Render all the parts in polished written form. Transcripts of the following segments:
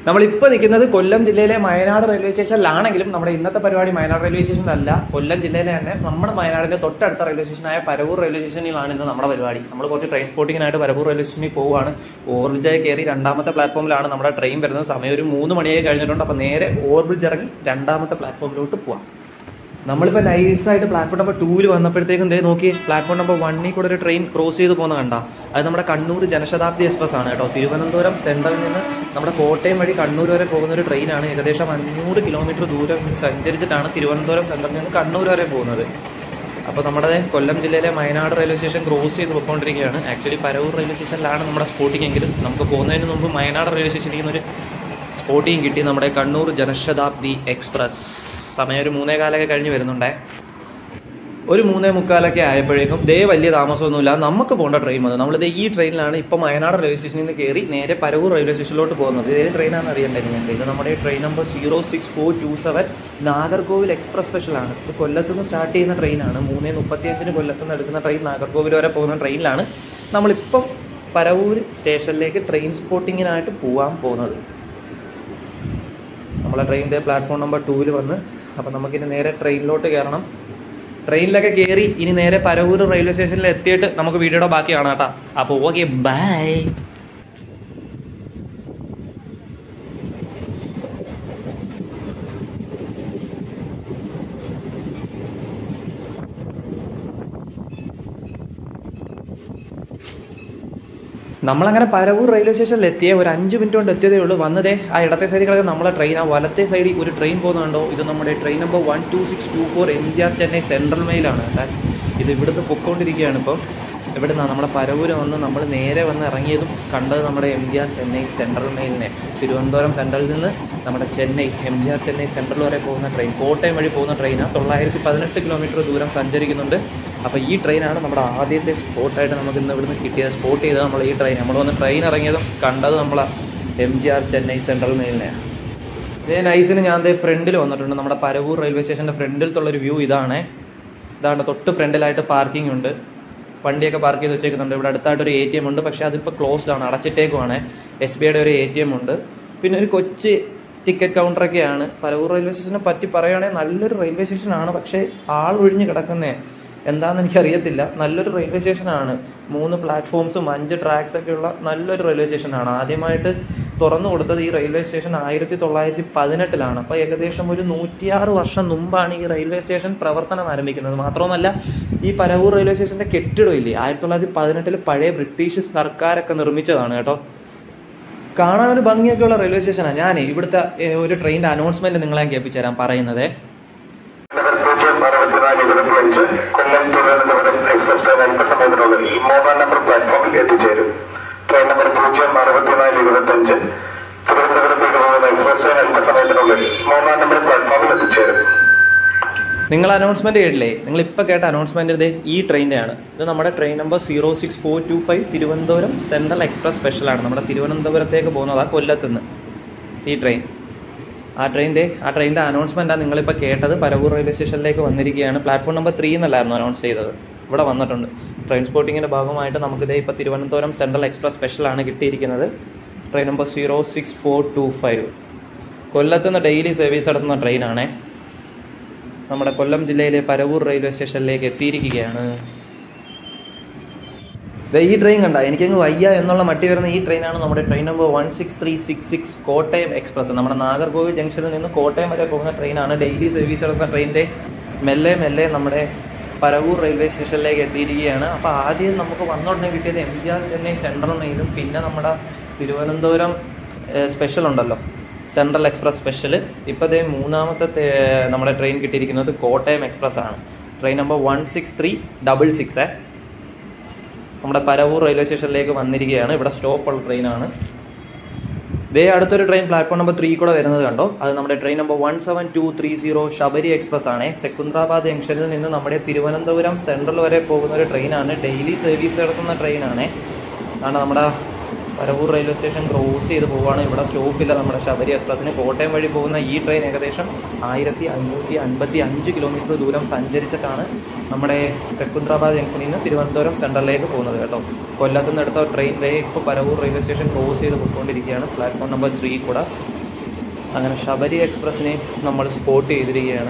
നമ്മളിപ്പോൾ നിൽക്കുന്നത് കൊല്ലം ജില്ലയിലെ വയനാട് റെയിൽവേ സ്റ്റേഷനിലാണെങ്കിലും നമ്മുടെ ഇന്നത്തെ പരിപാടി വയനാട് റെയിൽവേ സ്റ്റേഷനിലല്ല, കൊല്ലം ജില്ലയിലെ തന്നെ നമ്മുടെ വയനാടിന്റെ തൊട്ടടുത്ത റെയിൽവേ സ്റ്റേഷനായ പരവൂർ റെയിൽവേ സ്റ്റേഷനിലാണ് ഇന്ന് നമ്മുടെ പരിപാടി. നമ്മൾ കുറച്ച് ട്രെയിൻ സ്പോട്ടിങ്ങിനായിട്ട് പരവൂർ റെയിൽവേ സ്റ്റേഷനിൽ പോവുകയാണ്. ഓവർബ്രിഡ്ജായി കയറി രണ്ടാമത്തെ പ്ലാറ്റ്ഫോമിലാണ് നമ്മുടെ ട്രെയിൻ വരുന്നത്. സമയം ഒരു 3 മണിയായി കഴിഞ്ഞിട്ടുണ്ട്. അപ്പോൾ നേരെ ഓവർബ്രിഡ്ജ് ഇറങ്ങി രണ്ടാമത്തെ പ്ലാറ്റ്ഫോമിലോട്ട് പോവാം. നമ്മളിപ്പോൾ നൈസായിട്ട് പ്ലാറ്റ്ഫോം നമ്പർ 2 വന്നപ്പോഴത്തേക്കും ദേ നോക്കി, പ്ലാറ്റ്ഫോം നമ്പർ 1 കൂടെ ഒരു ട്രെയിൻ ക്രോസ് ചെയ്ത് പോകുന്ന കണ്ട. അത് നമ്മുടെ കണ്ണൂർ ജനശതാബ്ദി എക്സ്പ്രസ് ആണ് കേട്ടോ. തിരുവനന്തപുരം സെൻട്രലിൽ നിന്ന് നമ്മുടെ കോട്ടയം വഴി കണ്ണൂർ വരെ പോകുന്ന ഒരു ട്രെയിനാണ്. ഏകദേശം 500 കിലോമീറ്റർ ദൂരം സഞ്ചരിച്ചിട്ടാണ് തിരുവനന്തപുരം സെൻട്രലിൽ നിന്ന് കണ്ണൂർ വരെ പോകുന്നത്. അപ്പോൾ നമ്മുടെ കൊല്ലം ജില്ലയിലെ വയനാട് റെയിൽവേ സ്റ്റേഷൻ ക്രോസ് ചെയ്ത് പോയിക്കൊണ്ടിരിക്കുകയാണ്. ആക്ച്വലി പരവൂർ റെയിൽവേ സ്റ്റേഷനിലാണ് നമ്മുടെ സ്പോട്ടിംഗ് എങ്കിലും നമുക്ക് പോകുന്നതിന് മുമ്പ് വയനാട് റെയിൽവേ സ്റ്റേഷനിൽ നിന്നൊരു സ്പോട്ടിങ് കിട്ടി. നമ്മുടെ കണ്ണൂർ ജനശതാബ്ദി എക്സ്പ്രസ്. സമയം ഒരു 3:15 കഴിഞ്ഞ് വരുന്നുണ്ടേ. ഒരു 3:45 ആയപ്പോഴേക്കും ദേ വലിയ താമസമൊന്നുമില്ല, നമുക്ക് പോകേണ്ട ട്രെയിൻ വന്നു. നമ്മളിത് ഈ ട്രെയിനിലാണ് ഇപ്പം വയനാട് റെയിൽവേ സ്റ്റേഷനിൽ നിന്ന് കയറി നേരെ പരവൂർ റെയിൽവേ സ്റ്റേഷനിലോട്ട് പോകുന്നത്. ഏത് ട്രെയിനാണെന്ന് അറിയണ്ടേ നിങ്ങൾക്ക്? ഇത് നമ്മുടെ ട്രെയിൻ നമ്പർ 06427 നാഗർകോവിൽ എക്സ്പ്രസ് സ്പെഷ്യലാണ്. ഇത് കൊല്ലത്ത് നിന്ന് സ്റ്റാർട്ട് ചെയ്യുന്ന ട്രെയിനാണ്. 3:35 കൊല്ലത്ത് നിന്ന് എടുക്കുന്ന ട്രെയിൻ നാഗർകോവിൽ വരെ പോകുന്ന ട്രെയിനിലാണ് നമ്മളിപ്പം പരവൂർ സ്റ്റേഷനിലേക്ക് ട്രെയിൻ സ്പോട്ടിങ്ങിനായിട്ട് പോകാൻ പോകുന്നത്. നമ്മളെ ട്രെയിനിൻ്റെ പ്ലാറ്റ്ഫോം നമ്പർ 2 വന്ന്. അപ്പം നമുക്കിനി നേരെ ട്രെയിനിലോട്ട് കയറണം. ട്രെയിനിലൊക്കെ കയറി ഇനി നേരെ പരവൂർ റെയിൽവേ സ്റ്റേഷനിൽ എത്തിയിട്ട് നമുക്ക് വീഡിയോയുടെ ബാക്കി കാണാം കേട്ടോ. അപ്പോൾ ഓക്കെ, ബൈ. നമ്മളങ്ങനെ പരവൂർ റെയിൽവേ സ്റ്റേഷനിൽ എത്തിയ ഒരു 5 മിനിറ്റ് കൊണ്ട് എത്തിയതേ ഉള്ളൂ. വന്നതേ ആ ഇടത്തെ സൈഡിൽ കിടക്കുന്ന നമ്മളെ ട്രെയിൻ, ആ വലത്തെ സൈഡിൽ ഒരു ട്രെയിൻ പോകുന്നുണ്ടോ? ഇത് നമ്മുടെ train number 12624 MGR Chennai central മെയിലാണ്. ഇത് ഇവിടുന്ന് പൊയ്ക്കൊണ്ടിരിക്കുകയാണ്. ഇപ്പോൾ ഇവിടെ നിന്നാണ് നമ്മുടെ പരവൂർ വന്ന് നമ്മൾ നേരെ വന്ന് ഇറങ്ങിയതും കണ്ടത് നമ്മുടെ MGR ചെന്നൈ സെൻട്രൽ മെയിലിനെ. തിരുവനന്തപുരം സെൻട്രലിൽ നിന്ന് നമ്മുടെ ചെന്നൈ MGR ചെന്നൈ സെൻട്രൽ വരെ പോകുന്ന ട്രെയിൻ, കോട്ടയം വഴി പോകുന്ന ട്രെയിനാണ്. 918 കിലോമീറ്റർ ദൂരം സഞ്ചരിക്കുന്നുണ്ട്. അപ്പോൾ ഈ ട്രെയിനാണ് നമ്മുടെ ആദ്യത്തെ സ്പോട്ടായിട്ട് നമുക്ക് ഇന്ന് ഇവിടുന്ന് കിട്ടിയത്. സ്പോട്ട് ചെയ്തത് നമ്മൾ ഈ ട്രെയിൻ. നമ്മൾ വന്ന് ട്രെയിൻ ഇറങ്ങിയതും കണ്ടത് നമ്മളെ MGR ചെന്നൈ സെൻട്രൽ മെയിലിനെയാണ്. ഇതേ നൈസിന് ഞാൻ ദേ ഫ്രണ്ടിൽ വന്നിട്ടുണ്ട്. നമ്മുടെ പരവൂർ റെയിൽവേ സ്റ്റേഷൻ്റെ ഫ്രണ്ടിലത്തുള്ളൊരു വ്യൂ ഇതാണ്. തൊട്ട് ഫ്രണ്ടിലായിട്ട് പാർക്കിംഗ് ഉണ്ട്. വണ്ടിയൊക്കെ പാർക്ക് ചെയ്ത് വെച്ചേക്കുന്നുണ്ട്. ഇവിടെ അടുത്തായിട്ടൊരു ATM ഉണ്ട്, പക്ഷേ അതിപ്പോൾ ക്ലോസ്ഡ് ആണ്, അടച്ചിട്ടേക്കുവാണ്. SBIയുടെ ഒരു ATM ഉണ്ട്. പിന്നെ ഒരു കൊച്ച് ടിക്കറ്റ് കൗണ്ടറൊക്കെയാണ്. പരവൂർ റെയിൽവേ സ്റ്റേഷനെ പറ്റി പറയുകയാണെങ്കിൽ നല്ലൊരു റെയിൽവേ സ്റ്റേഷനാണ്, പക്ഷേ ആൾ ഒഴിഞ്ഞ് കിടക്കുന്നേ എന്താണെന്ന് എനിക്കറിയത്തില്ല. നല്ലൊരു റെയിൽവേ സ്റ്റേഷനാണ്. 3 പ്ലാറ്റ്ഫോംസും 5 ട്രാക്സൊക്കെ ഉള്ള നല്ലൊരു റെയിൽവേ സ്റ്റേഷനാണ്. ആദ്യമായിട്ട് തുറന്നു കൊടുത്തത് ഈ റെയിൽവേ സ്റ്റേഷൻ 1918 അപ്പോൾ ഏകദേശം ഒരു 106 വർഷം മുമ്പാണ് ഈ റെയിൽവേ സ്റ്റേഷൻ പ്രവർത്തനം ആരംഭിക്കുന്നത്. മാത്രവുമല്ല, ഈ പരവൂർ റെയിൽവേ സ്റ്റേഷൻ്റെ കെട്ടിടമില്ലേ, 1918 പഴയ ബ്രിട്ടീഷ് സർക്കാരൊക്കെ നിർമ്മിച്ചതാണ് കേട്ടോ. കാണാനൊരു ഭംഗിയൊക്കെയുള്ള റെയിൽവേ സ്റ്റേഷനാണ്. ഞാൻ ഇവിടുത്തെ ഒരു ട്രെയിനിൻ്റെ അനൗൺസ്മെൻറ്റ് നിങ്ങളെ കേൾപ്പിച്ചു തരാം പറയുന്നത്. കൊല്ലം തിരുവനന്തപുരം എക്സ്പ്രസ് ട്രെയിൻ അല്പസമയത്തിനുള്ളിൽ 3-ാം നമ്പർ പ്ലാറ്റ്ഫോമിൽ എത്തിച്ചേരും. ട്രെയിൻ നമ്പർ 06425 തിരുവനന്തപുരത്തേക്ക് പോകുന്ന എക്സ്പ്രസ് ട്രെയിൻ അല്പസമയത്തിനുള്ളിൽ 3-ാം നമ്പർ പ്ലാറ്റ്ഫോമിൽ എത്തിച്ചേരും. നിങ്ങൾ അനൗൺസ്മെന്റ് കേട്ടില്ലേ? നിങ്ങൾ ഇപ്പോൾ കേട്ട അനൗൺസ്മെന്റ് ഇത് ഈ ട്രെയിൻ്റെ ആണ്. ഇത് നമ്മുടെ train number 06425 Thiruvananthapuram central express സ്പെഷ്യലാണ്. നമ്മുടെ തിരുവനന്തപുരത്തേക്ക് പോകുന്നതാണ് കൊല്ലത്തുനിന്ന് ഈ ട്രെയിൻ. ആ ട്രെയിനിൻ്റെ അനൗൺസ്മെൻറ്റാണ് നിങ്ങളിപ്പോൾ കേട്ടത്. പരവൂർ റെയിൽവേ സ്റ്റേഷനിലേക്ക് വന്നിരിക്കുകയാണ്. പ്ലാറ്റ്ഫോം നമ്പർ 3 എന്നല്ലായിരുന്നു അനൗൺസ് ചെയ്തത്. ഇവിടെ വന്നിട്ടുണ്ട്. ട്രെയിൻ സ്പോട്ടിങ്ങിൻ്റെ ഭാഗമായിട്ട് നമുക്കിത് ഇപ്പോൾ തിരുവനന്തപുരം സെൻട്രൽ എക്സ്പ്രസ് സ്പെഷ്യലാണ് കിട്ടിയിരിക്കുന്നത്. ട്രെയിൻ നമ്പർ 06425 കൊല്ലത്തുനിന്ന് ഡെയിലി സർവീസ് നടത്തുന്ന ട്രെയിനാണ്. നമ്മുടെ കൊല്ലം ജില്ലയിലെ പരവൂർ റെയിൽവേ സ്റ്റേഷനിലേക്ക് എത്തിയിരിക്കുകയാണ്. ഈ ട്രെയിൻ കണ്ട എനിക്കങ്ങ് വയ്യ എന്നുള്ള മട്ടി വരുന്ന ഈ ട്രെയിനാണ് നമ്മുടെ ട്രെയിൻ നമ്പർ 16366 കോട്ടയം എക്സ്പ്രസ്. നമ്മുടെ നാഗർകോവിൽ ജംഗ്ഷനിൽ നിന്ന് കോട്ടയം വരെ പോകുന്ന ട്രെയിനാണ്. ഡെയിലി സർവീസ് നടത്തുന്ന ട്രെയിനിൻ്റെ മെല്ലെ നമ്മുടെ പരവൂർ റെയിൽവേ സ്റ്റേഷനിലേക്ക് എത്തിയിരിക്കുകയാണ്. അപ്പോൾ ആദ്യം നമുക്ക് വന്നുടനെ കിട്ടിയത് MGR ചെന്നൈ സെൻട്രൽ മെയിലും പിന്നെ നമ്മുടെ തിരുവനന്തപുരം സ്പെഷ്യൽ ഉണ്ടല്ലോ, സെൻട്രൽ എക്സ്പ്രസ് സ്പെഷ്യൽ. ഇപ്പോൾ 3-ാമത്തെ നമ്മുടെ ട്രെയിൻ കിട്ടിയിരിക്കുന്നത് കോട്ടയം എക്സ്പ്രസ് ആണ്. ട്രെയിൻ നമ്പർ 16366 നമ്മുടെ പരവൂർ റെയിൽവേ സ്റ്റേഷനിലേക്ക് വന്നിരിക്കുകയാണ്. ഇവിടെ സ്റ്റോപ്പുള്ള ട്രെയിനാണ്. അടുത്തൊരു ട്രെയിൻ പ്ലാറ്റ്ഫോം നമ്പർ 3 കൂടെ വരുന്നത് കണ്ടോ. അത് നമ്മുടെ ട്രെയിൻ നമ്പർ 17230 ശബരി എക്സ്പ്രസ് ആണ്. സെക്കുന്ദ്രാബാദ് ജംഗ്ഷനിൽ നിന്ന് നമ്മുടെ തിരുവനന്തപുരം സെൻട്രൽ വരെ പോകുന്ന ഒരു ട്രെയിനാണ്. ഡെയിലി സർവീസ് നടത്തുന്ന ട്രെയിനാണ്. അതാണ് നമ്മുടെ പരവൂർ റെയിൽവേ സ്റ്റേഷൻ ക്രോസ് ചെയ്ത് പോവുകയാണ്. ഇവിടെ സ്റ്റോപ്പില്ല നമ്മുടെ ശബരി എക്സ്പ്രസ്സിന്. കോട്ടയം വഴി പോകുന്ന ഈ ട്രെയിൻ ഏകദേശം 1555 കിലോമീറ്റർ ദൂരം സഞ്ചരിച്ചിട്ടാണ് നമ്മുടെ സെക്കുന്ദ്രാബാദ് ജംഗ്ഷനിൽ നിന്ന് തിരുവനന്തപുരം സെൻട്രലിലേക്ക് പോകുന്നത് കേട്ടോ. കൊല്ലത്ത് നിന്ന് എടുത്ത ട്രെയിൻ ഇപ്പോൾ പരവൂർ റെയിൽവേ സ്റ്റേഷൻ ക്രോസ് ചെയ്ത് പോയിക്കൊണ്ടിരിക്കുകയാണ്. പ്ലാറ്റ്ഫോം നമ്പർ 3 കൂടെ അങ്ങനെ ശബരി എക്സ്പ്രസ്സിനെ നമ്മൾ സ്പോട്ട് ചെയ്തിരിക്കുകയാണ്.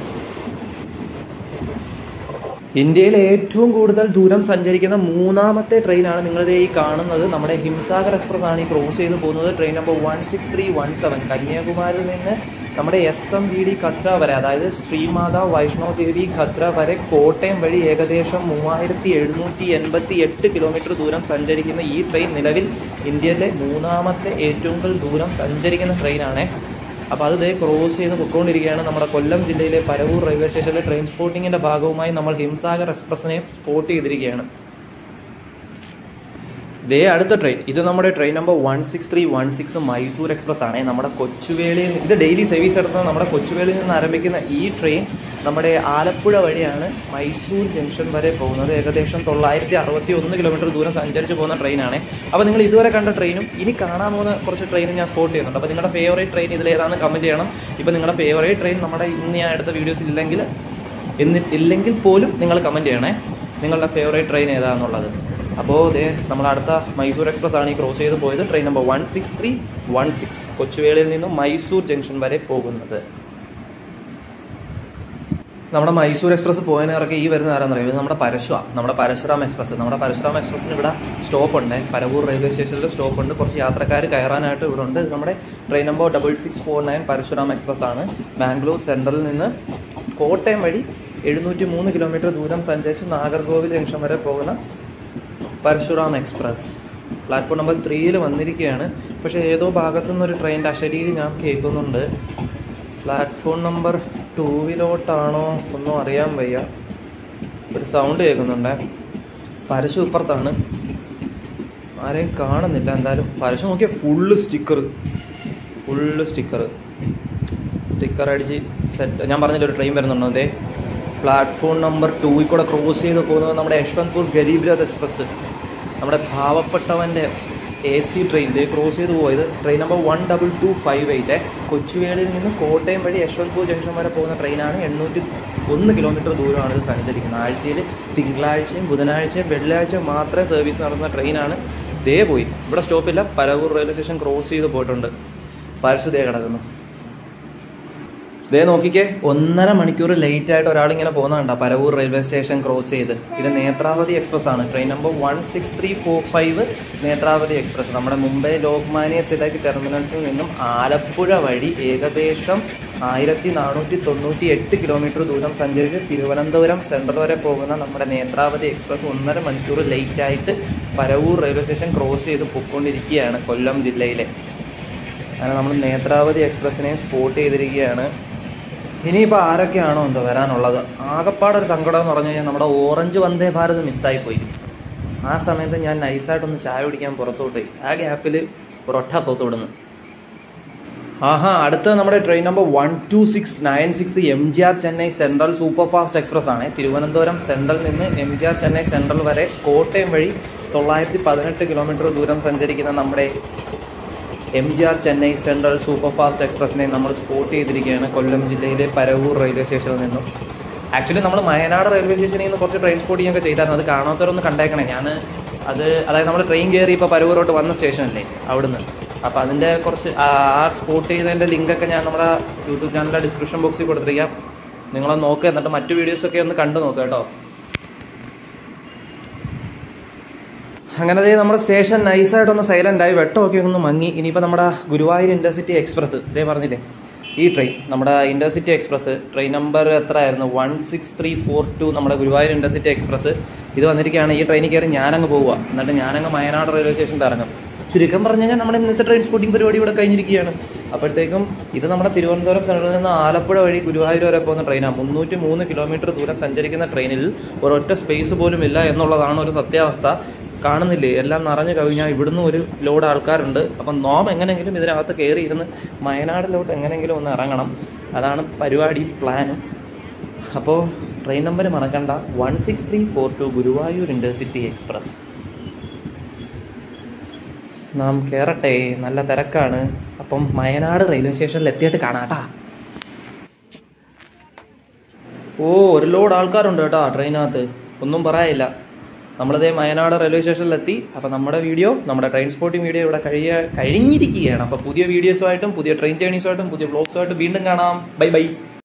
ഇന്ത്യയിലെ ഏറ്റവും കൂടുതൽ ദൂരം സഞ്ചരിക്കുന്ന 3ാമത്തെ ട്രെയിനാണ് നിങ്ങളിത് ഈ കാണുന്നത്. നമ്മുടെ ഹിംസാഗർ എക്സ്പ്രസ് ആണ് ഈ ക്രോസ് ചെയ്ത് പോകുന്നത്. ട്രെയിൻ നമ്പർ 16317 കന്യാകുമാരിയിൽ നിന്ന് നമ്മുടെ SMVD ഖത്ര വരെ, അതായത് ശ്രീമാതാ വൈഷ്ണോ ദേവി ഖത്ര വരെ കോട്ടയം വഴി ഏകദേശം 3788 കിലോമീറ്റർ ദൂരം സഞ്ചരിക്കുന്ന ഈ ട്രെയിൻ നിലവിൽ ഇന്ത്യയിലെ 3ാമത്തെ ഏറ്റവും കൂടുതൽ ദൂരം സഞ്ചരിക്കുന്ന ട്രെയിനാണ്. അപ്പോൾ അത് ക്രോസ് ചെയ്ത് പൊയ്ക്കൊണ്ടിരിക്കുകയാണ്. നമ്മുടെ കൊല്ലം ജില്ലയിലെ പരവൂർ റെയിൽവേ സ്റ്റേഷനിലെ ട്രെയിൻ സ്പോട്ടിങ്ങിൻ്റെ ഭാഗവുമായി നമ്മൾ ഹിംസാഗർ എക്സ്പ്രസിനെ സ്പോട്ട് ചെയ്തിരിക്കുകയാണ്. അടുത്ത ട്രെയിൻ, ഇത് നമ്മുടെ ട്രെയിൻ നമ്പർ 16316 മൈസൂർ എക്സ്പ്രസ് ആണ്. നമ്മുടെ കൊച്ചുവേളിയിൽ ഇത് ഡെയിലി സർവീസ് നടത്തുന്ന നമ്മുടെ കൊച്ചുവേളിയിൽ നിന്ന് ആരംഭിക്കുന്ന ഈ ട്രെയിൻ നമ്മുടെ ആലപ്പുഴ വഴിയാണ് മൈസൂർ ജംഗ്ഷൻ വരെ പോകുന്നത്. ഏകദേശം 961 കിലോമീറ്റർ ദൂരം സഞ്ചരിച്ച് പോകുന്ന ട്രെയിനാണ്. അപ്പോൾ നിങ്ങൾ ഇതുവരെ കണ്ട ട്രെയിനും ഇനി കാണാൻ പോകുന്ന കുറച്ച് ട്രെയിനും ഞാൻ സ്പോട്ട് ചെയ്യുന്നുണ്ട്. അപ്പോൾ നിങ്ങളുടെ ഫേവറേറ്റ് ട്രെയിൻ ഇതിലേതാണെന്ന് കമൻറ്റ് ചെയ്യണം. ഇപ്പോൾ നിങ്ങളുടെ ഫേവറേറ്റ് ട്രെയിൻ നമ്മുടെ ഇന്ന് ഞാൻ എടുത്ത വീഡിയോസിൽ ഇല്ലെങ്കിൽ പോലും നിങ്ങൾ കമൻറ്റ് ചെയ്യണേ നിങ്ങളുടെ ഫേവറേറ്റ് ട്രെയിൻ ഏതാണെന്നുള്ളത്. അപ്പോൾ നമ്മൾ അടുത്ത മൈസൂർ എക്സ്പ്രസ് ആണ് ഈ ക്രോസ് ചെയ്ത് പോയത്. ട്രെയിൻ നമ്പർ 16316 കൊച്ചുവേളിയിൽ നിന്നും മൈസൂർ ജംഗ്ഷൻ വരെ പോകുന്നത്. നമ്മുടെ മൈസൂർ എക്സ്പ്രസ് പോയതിനിറക്കി ഈ വരുന്ന ആരാന്ന് പറയുന്നത് നമ്മുടെ പരശുറാം എക്സ്പ്രസ്. നമ്മുടെ പരശുറാം എക്സ്പ്രസ്സിന് ഇവിടെ സ്റ്റോപ്പുണ്ട്. പരവൂർ റെയിൽവേ സ്റ്റേഷനിൽ സ്റ്റോപ്പുണ്ട്. കുറച്ച് യാത്രക്കാർ കയറാനായിട്ട് ഇവിടെ ഉണ്ട്. നമ്മുടെ ട്രെയിൻ നമ്പർ 6649 പരശുറാം എക്സ്പ്രസ് ആണ്. ബാംഗ്ലൂർ സെൻട്രലിൽ നിന്ന് കോട്ടയം വഴി 703 കിലോമീറ്റർ ദൂരം സഞ്ചരിച്ച് നാഗർകോവിൽ ജംഗ്ഷൻ വരെ പോകുന്ന പരശുറാം എക്സ്പ്രസ് പ്ലാറ്റ്ഫോം നമ്പർ 3 വന്നിരിക്കുകയാണ്. പക്ഷേ ഏതോ ഭാഗത്തു നിന്നൊരു ട്രെയിനിൻ്റെ അശരീരി ഞാൻ കേൾക്കുന്നുണ്ട്. പ്ലാറ്റ്ഫോം നമ്പർ 2 ഒന്നും അറിയാൻ വയ്യ. ഒരു സൗണ്ട് കേൾക്കുന്നുണ്ട്. പരശു ഇപ്പുറത്താണ്, ആരെയും കാണുന്നില്ല. എന്തായാലും പരശു നോക്കിയാൽ ഫുള്ള് സ്റ്റിക്കർ അടിച്ച് സെറ്റ്. ഞാൻ പറഞ്ഞില്ല ഒരു ട്രെയിൻ വരുന്നുണ്ടോ. അതെ പ്ലാറ്റ്ഫോം നമ്പർ 2 കൂടെ ക്രോസ് ചെയ്ത് പോകുന്നത് നമ്മുടെ യശ്വന്ത്പൂർ ഗരീബ് രഥ് എക്സ്പ്രസ്, നമ്മുടെ പാവപ്പെട്ടവൻ്റെ AC ട്രെയിൻ ക്രോസ് ചെയ്ത് പോയത്. ട്രെയിൻ നമ്പർ 12258 കൊച്ചുവേളിയിൽ നിന്ന് കോട്ടയം വഴി യശ്വന്ത്പൂർ ജംഗ്ഷൻ വരെ പോകുന്ന ട്രെയിനാണ്. 801 കിലോമീറ്റർ ദൂരമാണ് ഇത് സഞ്ചരിക്കുന്നത്. ആഴ്ചയിൽ തിങ്കളാഴ്ചയും ബുധനാഴ്ചയും വെള്ളിയാഴ്ചയും മാത്രമേ സർവീസ് നടത്തുന്ന ട്രെയിനാണ്. പോയി ഇവിടെ സ്റ്റോപ്പില്ല. പരവൂർ റെയിൽവേ സ്റ്റേഷൻ ക്രോസ് ചെയ്ത് പോയിട്ടുണ്ട്. പരശു കിടക്കുന്നു. നോക്കിക്കേ, 1.5 മണിക്കൂർ ലേറ്റ് ആയിട്ട് ഒരാളിങ്ങനെ പോകുന്നുണ്ടോ പരവൂർ റെയിൽവേ സ്റ്റേഷൻ ക്രോസ് ചെയ്ത്. ഇത് നേത്രാവതി എക്സ്പ്രസ് ആണ്. Train number 16345 Netravati express. നമ്മുടെ മുംബൈ ലോക്മാന്യ തിലക് ടെർമിനൽസിൽ നിന്നും ആലപ്പുഴ വഴി ഏകദേശം 1498 കിലോമീറ്റർ ദൂരം സഞ്ചരിച്ച് തിരുവനന്തപുരം സെൻട്രൽ വരെ പോകുന്ന നമ്മുടെ നേത്രാവതി എക്സ്പ്രസ് 1.5 മണിക്കൂർ ലേറ്റ് ആയിട്ട് പരവൂർ റെയിൽവേ സ്റ്റേഷൻ ക്രോസ് ചെയ്ത് പൊയ്ക്കൊണ്ടിരിക്കുകയാണ് കൊല്ലം ജില്ലയിലെ. അങ്ങനെ നമ്മൾ നേത്രാവതി എക്സ്പ്രസിനെ സ്പോട്ട് ചെയ്തിരിക്കുകയാണ്. ഇനിയിപ്പോൾ ആരൊക്കെയാണോ എന്തോ വരാനുള്ളത്. ആകപ്പാടൊരു സങ്കടം എന്ന് പറഞ്ഞു കഴിഞ്ഞാൽ നമ്മുടെ ഓറഞ്ച് വന്ദേ ഭാരത് മിസ്സായിപ്പോയി. ആ സമയത്ത് ഞാൻ നൈസായിട്ടൊന്ന് ചായ കുടിക്കാൻ പുറത്തോട്ട് പോയി. ആ ഗ്യാപ്പിൽ ഒരൊട്ട പുറത്തോടുന്നു. അടുത്ത നമ്മുടെ train number 12696 MGR Chennai central super fast express ആണ്. തിരുവനന്തപുരം സെൻട്രൽ നിന്ന് MGR ചെന്നൈ സെൻട്രൽ വരെ കോട്ടയം വഴി 918 കിലോമീറ്റർ ദൂരം സഞ്ചരിക്കുന്ന നമ്മുടെ MGR Chennai central super fast എക്സ്പ്രസിനെ നമ്മൾ സ്പോട്ട് ചെയ്തിരിക്കുകയാണ് കൊല്ലം ജില്ലയിലെ പരവൂർ റെയിൽവേ സ്റ്റേഷനിൽ നിന്നും. ആക്ച്വലി നമ്മൾ വയനാട് റെയിൽവേ സ്റ്റേഷനിൽ നിന്ന് കുറച്ച് ട്രെയിൻ സ്പോട്ട് ചെയ്യാനൊക്കെ ചെയ്തായിരുന്നു. അത് കാണാത്തവരൊന്ന് കണ്ടേക്കണേ. അതായത് നമ്മൾ ട്രെയിൻ കയറി ഇപ്പോൾ പരവൂരോട്ട് വന്ന സ്റ്റേഷനല്ലേ അവിടുന്ന്. അപ്പോൾ അതിൻ്റെ കുറച്ച് സ്പോട്ട് ചെയ്തതിൻ്റെ ലിങ്കൊക്കെ ഞാൻ നമ്മുടെ യൂട്യൂബ് ചാനലിലെ ഡിസ്ക്രിപ്ഷൻ ബോക്സിൽ കൊടുത്തിരിക്കാം. നിങ്ങളൊന്ന് നോക്കുക. എന്നിട്ട് മറ്റു വീഡിയോസൊക്കെ ഒന്ന് കണ്ടു നോക്കുക കേട്ടോ. അങ്ങനെ നമ്മുടെ സ്റ്റേഷൻ നൈസായിട്ടൊന്ന് സൈലൻ്റായി, വെട്ടമൊക്കെ ഒന്ന് മങ്ങി. ഇനിയിപ്പോൾ നമ്മുടെ ഗുരുവായൂർ ഇൻ്റർസിറ്റി എക്സ്പ്രസ് പറഞ്ഞില്ലേ, ഈ ട്രെയിൻ നമ്മുടെ ഇൻ്റർസിറ്റി എക്സ്പ്രസ് ട്രെയിൻ നമ്പർ എത്രയായിരുന്നു 16342 നമ്മുടെ ഗുരുവായൂർ ഇൻ്റർസിറ്റി എക്സ്പ്രസ് ഇത് വന്നിരിക്കുകയാണ്. ഈ ട്രെയിനിൽ കയറി ഞാനങ്ങ് പോവുക. എന്നിട്ട് ഞാനങ്ങ് വയനാട് റെയിൽവേ സ്റ്റേഷനിൽ ഇറങ്ങും. ചുരുക്കം പറഞ്ഞു കഴിഞ്ഞാൽ നമ്മുടെ ഇന്നത്തെ ട്രെയിൻ സ്പോട്ടിംഗ് പരിപാടി ഇവിടെ കഴിഞ്ഞിരിക്കുകയാണ്. അപ്പോഴത്തേക്കും ഇത് നമ്മുടെ തിരുവനന്തപുരം സെൻട്രലിൽ നിന്ന് ആലപ്പുഴ വഴി ഗുരുവായൂർ വരെ പോകുന്ന ട്രെയിനാണ്. 303 കിലോമീറ്റർ ദൂരം സഞ്ചരിക്കുന്ന ട്രെയിനിൽ ഒരൊറ്റ സ്പേസ് പോലും ഇല്ല എന്നുള്ളതാണ് ഒരു സത്യാവസ്ഥ. കാണുന്നില്ലേ, എല്ലാം നിറഞ്ഞു കവിഞ്ഞാൽ ഇവിടുന്ന് ഒരു ലോഡ് ആൾക്കാരുണ്ട്. അപ്പം എങ്ങനെയെങ്കിലും ഇതിനകത്ത് കയറി ഇരുന്ന് വയനാടിലോട്ട് എങ്ങനെയെങ്കിലും ഒന്ന് ഇറങ്ങണം. അതാണ് പരിപാടിയും പ്ലാനും. അപ്പോൾ ട്രെയിൻ നമ്പർ മറക്കണ്ട, 16342 ഗുരുവായൂർ ഇൻ്റർസിറ്റി എക്സ്പ്രസ്. നാം കയറട്ടെ, നല്ല തിരക്കാണ്. അപ്പം വയനാട് റെയിൽവേ സ്റ്റേഷനിൽ എത്തിയിട്ട് കാണാട്ടാ. ഒരു ലോഡ് ആൾക്കാരുണ്ട് കേട്ടോ ട്രെയിനകത്ത്, ഒന്നും പറയാനില്ല. നമ്മളിതേ വയനാട് റെയിൽവേ സ്റ്റേഷനിലെത്തി. അപ്പോൾ നമ്മുടെ വീഡിയോ, നമ്മുടെ ട്രെയിൻ സ്പോട്ടിംഗ് വീഡിയോ ഇവിടെ കഴിഞ്ഞിരിക്കുകയാണ്. അപ്പോൾ പുതിയ വീഡിയോസുമായിട്ടും പുതിയ ട്രെയിൻ ജേണീസുമായിട്ടും പുതിയ വ്ലോഗ്സുമായിട്ടും വീണ്ടും കാണാം. Bye by.